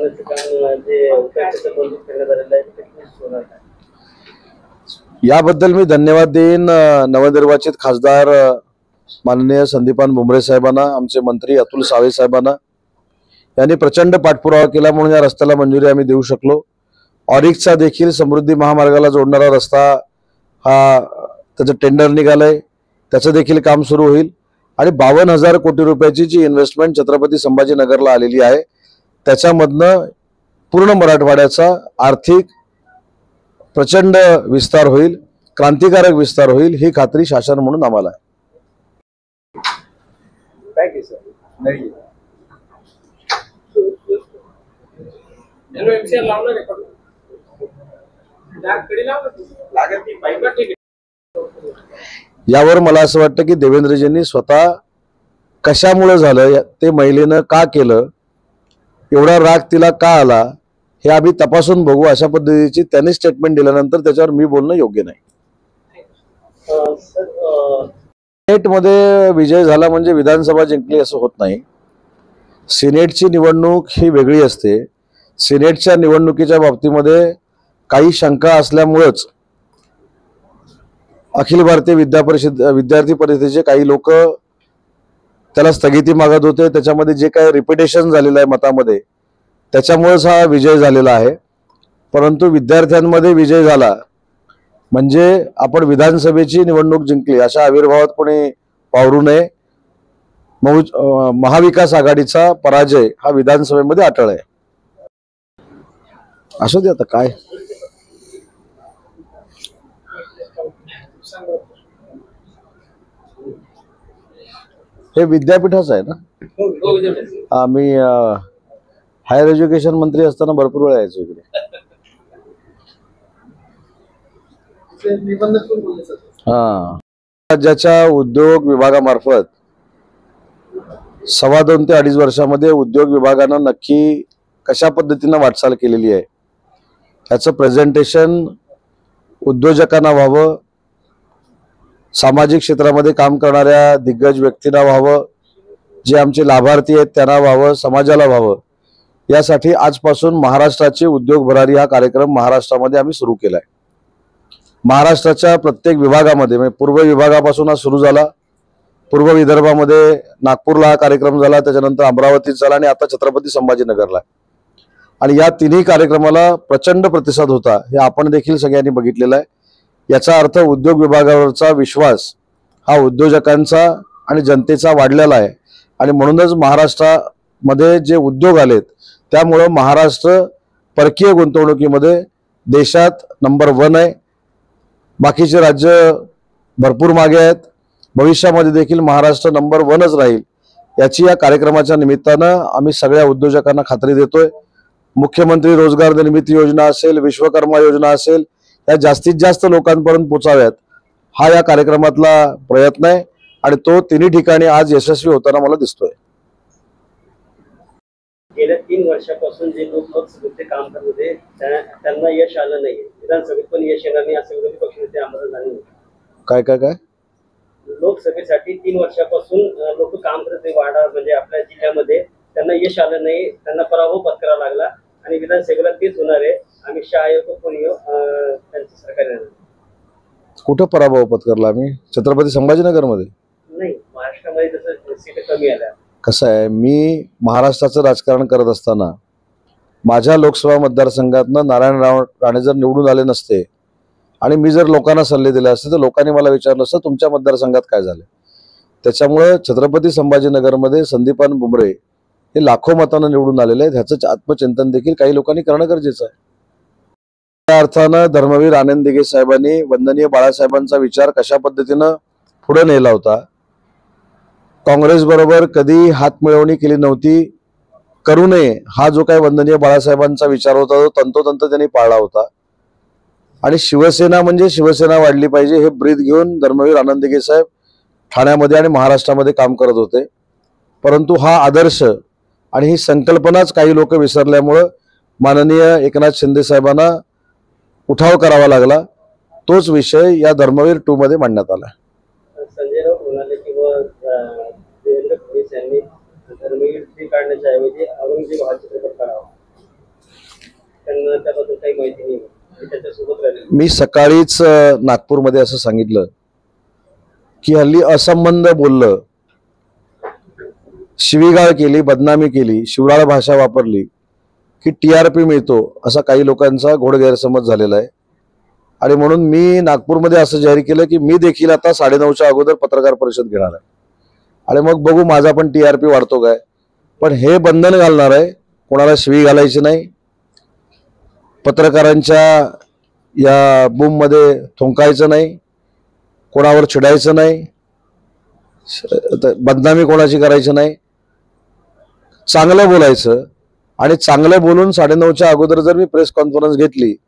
बनवण्याचं काम जे उपायुक्त मंजूर करण्यात आलेलं आहे ते किती होणार आहे? याबद्दल मी धन्यवाद देईन नवनिर्वाचित खासदार माननीय संदीपान भुमरे साहेबांना, आमचे मंत्री अतुल सावे साहेबांना. यांनी प्रचंड पाठपुरावा केला म्हणून या रस्त्याला मंजुरी आम्ही देऊ शकलो. ऑरिकचा देखील समृद्धी महामार्गाला जोडणारा रस्ता हा त्याचं टेंडर निघालंय, त्याचं देखील काम सुरू होईल. आणि 52,000 कोटी रुपयाची जी इन्व्हेस्टमेंट छत्रपती संभाजीनगरला आलेली आहे त्याच्यामधनं पूर्ण मराठवाड्याचा आर्थिक प्रचंड विस्तार होईल, क्रांतिकारक विस्तार होईल, ही खात्री शासन म्हणून आम्हाला आहे. यावर मला असं वाटतं की देवेंद्रजींनी स्वतः कशामुळे झालं ते महिलेनं का केलं, एवढा राग तिला का आला हे आम्ही तपासून बघू. अशा पद्धतीची त्यांनी स्टेटमेंट दिल्यानंतर त्याच्यावर मी बोलणं योग्य नाही. सिनेटमध्ये विजय झाला म्हणजे विधानसभा जिंकली असं होत नाही. सिनेटची निवडणूक ही वेगळी असते. सिनेटच्या निवडणुकीच्या बाबतीमध्ये काही शंका असल्यामुळेच अखिल भारतीय विद्यार्थी परिषदेचे काही लोक त्याला स्थगिती मागत होते. त्याच्यामध्ये जे काही रिपिटेशन झालेलं आहे मतामध्ये त्याच्यामुळेच हा विजय झालेला आहे. परंतु विद्यार्थ्यांमध्ये विजय झाला म्हणजे आपण विधानसभेची निवडणूक जिंकली अशा आविर्भावात कोणी वावरू नये. महाविकास आघाडीचा पराजय हा विधानसभेमध्ये अटळ आहे. असू दे आता काय. हे विद्यापीठाच आहे ना. आम्ही हायर एज्युकेशन मंत्री असताना भरपूर वेळा यायचो इकडे. हा, राज्याच्या उद्योग विभागामार्फत 2.25 ते 2.5 वर्षामध्ये उद्योग विभागानं नक्की कशा पद्धतीनं वाटचाल केलेली आहे याचं प्रेझेंटेशन उद्योजकांना व्हावं, सामाजिक क्षेत्रामध्ये काम करणाऱ्या दिग्गज व्यक्तींना व्हावं, जे आमचे लाभार्थी आहेत त्यांना व्हावं, समाजाला व्हावं. यासाठी आजपासून महाराष्ट्राची उद्योग भरारी हा कार्यक्रम महाराष्ट्रामध्ये आम्ही सुरू केलाय. महाराष्ट्राच्या प्रत्येक विभागामध्ये म्हणजे पूर्व विभागापासून हा सुरू झाला. पूर्व विदर्भामध्ये नागपूरला हा कार्यक्रम झाला, त्याच्यानंतर अमरावतीत झाला आणि आता छत्रपती संभाजीनगरला. आणि या तिन्ही कार्यक्रमाला प्रचंड प्रतिसाद होता हे आपण देखील सगळ्यांनी बघितलेलं आहे. याचा अर्थ उद्योग विभागावरचा विश्वास हा उद्योजकांचा आणि जनतेचा वाढलेला आहे. आणि म्हणूनच महाराष्ट्रामध्ये जे उद्योग आलेत त्यामुळं महाराष्ट्र परकीय गुंतवणुकीमध्ये देशात नंबर 1 आहे. बाकीचे राज्य भरपूर मागे आहेत. भविष्यामध्ये देखील महाराष्ट्र नंबर 1च राहील याची या कार्यक्रमाच्या निमित्तानं आम्ही सगळ्या उद्योजकांना खात्री देतोय. मुख्यमंत्री रोजगार निर्मिती योजना असेल, विश्वकर्मा योजना असेल, या जास्तीत जास्त लोकांपर्यंत पोचाव्यात हा या कार्यक्रमातला प्रयत्न आहे आणि तो तिन्ही ठिकाणी आज यशस्वी होताना मला दिसतोय. गेल्या 3 वर्षापासून जे लोक लोकसभेचे काम करत होते त्यांना यश आलं नाही, विधानसभेत पण यश येणार नाही असं विरोधी पक्षनेते आम्हाला जाणून. काय काय काय लोकसभेसाठी 3 वर्षापासून लोक काम करत होते वाडा म्हणजे आपल्या जिल्ह्यामध्ये, त्यांना यश आलं नाही, त्यांना पराभव पत्करावा लागला आणि विधानसभेला तेच होणार आहे. अमित शहा येतो कोणी त्यांचं सरकार येणार. कुठं पराभव पत्करला आम्ही? छत्रपती संभाजीनगरमध्ये नाही, महाराष्ट्रामध्ये जसं सीट कमी आल्या. कसं आहे, मी महाराष्ट्राचं राजकारण करत असताना माझ्या लोकसभा मतदारसंघातनं नारायणराव राणे जर निवडून आले नसते आणि मी जर लोकांना सल्ले दिले असते तर लोकांनी मला विचारलं असतं तुमच्या मतदारसंघात काय झालं. त्याच्यामुळे छत्रपती संभाजीनगरमध्ये संदीपान भुमरे हे लाखो मतांना निवडून आलेले आहेत. ह्याचं आत्मचिंतन देखील काही लोकांनी करणं गरजेचं आहे. त्या अर्थानं धर्मवीर आनंद दिघे साहेबांनी वंदनीय बाळासाहेबांचा विचार कशा पद्धतीनं पुढे नेला होता. काँग्रेस बरोबर कधी हातमिळवणी केली नव्हती, करू नये हा जो काही वंदनीय बाळासाहेबांचा विचार होता तो तंतोतंत त्यांनी पाळला होता. आणि शिवसेना म्हणजे शिवसेना वाढली पाहिजे हे ब्रीद घेऊन धर्मवीर आनंद दिघे साहेब ठाण्यामध्ये आणि महाराष्ट्रामध्ये काम करत होते. परंतु हा आदर्श आणि ही संकल्पनाच काही लोक विसरल्यामुळं माननीय एकनाथ शिंदे साहेबांना उठाव करावा लागला. तोच विषय या धर्मवीर 2 मध्ये मांडण्यात आला. संजय राऊत म्हणाले की देवेंद्र फडणवीस यांनी धर्मवीर 3 काढण्याच्या ऐवजी औरंगजेब हा चित्रपट करावा. त्यांना त्याबद्दल काही माहिती नाही, ते त्याच्यासोबत राहिले. मी सकाळीच नागपूरमध्ये असं सांगितलं की हल्ली असंबंध बोललं, शिवीगाळ केली, बदनामी केली, शिवराळ भाषा वापरली की TRP मिळतो, असा काही लोकांचा घोड गैरसमज झालेला आहे. आणि म्हणून मी नागपूरमध्ये असं जाहीर केलं की मी देखील आता 9:30च्या अगोदर पत्रकार परिषद घेणार आहे. आणि मग बघू माझा पण TRP वाढतो काय. पण हे बंधन घालणार आहे, कोणाला शिवी घालायची नाही, पत्रकारांच्या या बूममध्ये थुंकायचं नाही, कोणावर चिडायचं नाही, बदनामी कोणाची करायची नाही, चांगलं बोलायचं. आणि चांगलं बोलून 9:30च्या अगोदर जर मी प्रेस कॉन्फरन्स घेतली